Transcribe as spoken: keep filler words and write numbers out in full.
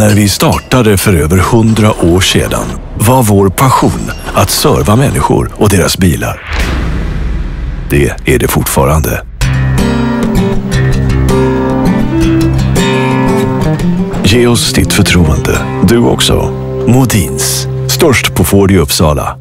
När vi startade för över hundra år sedan var vår passion att serva människor och deras bilar. Det är det fortfarande. Ge oss ditt förtroende, du också. Modins, störst på Ford i Uppsala.